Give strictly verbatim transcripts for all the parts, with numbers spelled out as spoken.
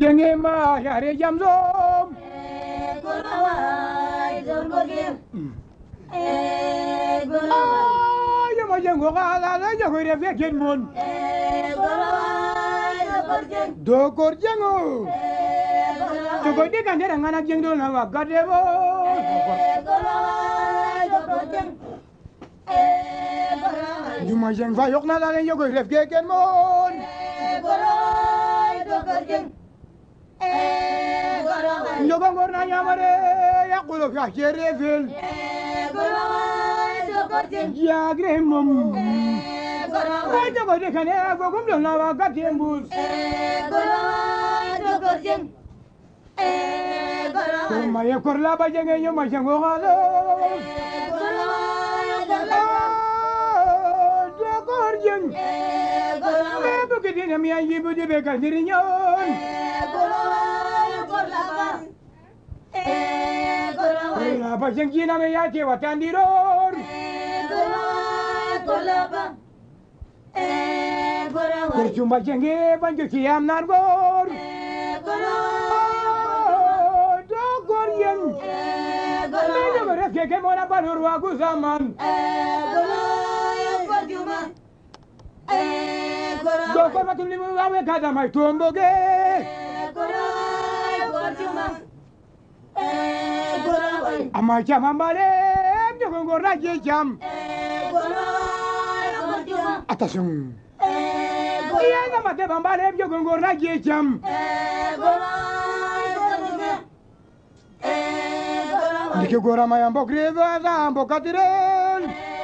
Jenge ma yare jam zom. Ayo ma jengo kala la jago re fekin mun. Dokor jengo. Jogo de kan de ngana jengdo na wa gadebo. Juma jeng fa yok na la jago re fekin mun. Jogo ngor na nyamare ya kulo fa jere fel. Ya gremum. Ayo ko de kan ya go gum na wa gadembus. Maya korla ba jenge yo ma jango galo. Do korjeng. Me bu ke ni mi ayi bu de be ka dirinyon. Korla ba jengi na me ya ke watandiror. Korjumba jenge banjo kiam nargor. Que mora para Uruguay zaman. Dokor matul limu awe kada mai tombo ge. Ama jam ambale jogo ngora je jam. Attention. Iya nama te bambale jogo ngora je jam. Dike gora ma yambo greva zambo katiren.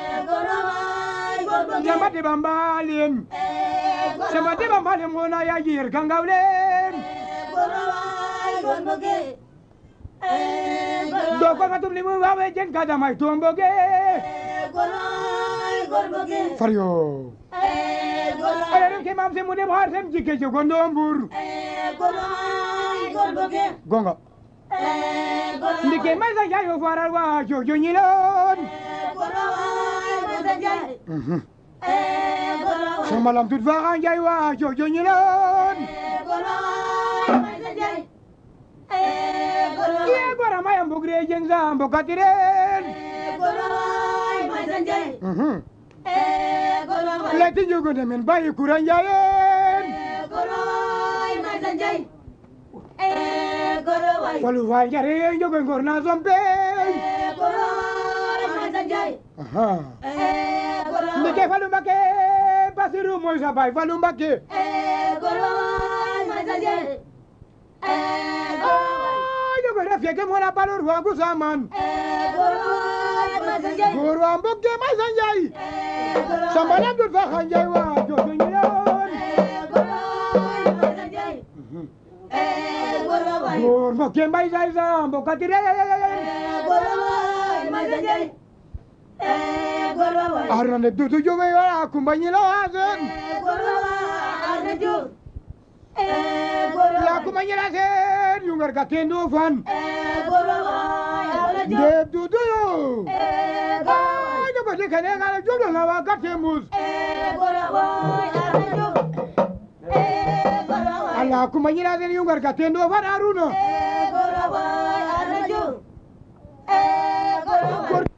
Jamba de bambalim. Jamba de bambalim ngona ya yir kangawlen. Doko katum limu wawe jen kada mai tomboge. Fario. Ayam ke mam se mude bahar sem jike jogo ndombur. Gonga. Dike mai sa jayo faral wa jojo nyilon. Semalam tut varan jayo wa jojo nyilon. Iya gora mai ambo gre jeng zambo katiren. Lati jogo de men bayi kuran jayen. Walu wai jare jogo ngorna zompe. Aha. Nike falu make pasiru mo sabai falu make. Jogo refie ke mona palur wa gusaman. Goro ambok ke mai sanjai. Sambalam dut va khanjai wa jojo nyon. Gor mo ke mai sai sam bo katire. Arne du du jo me wa kumbanyilo azen. La kumbanyila azen yungar katendo fan. De du du yo. Ay no ko kene ngala jodo na wa katembus. Ala kumbanyila azen yungar katendo fan aruna.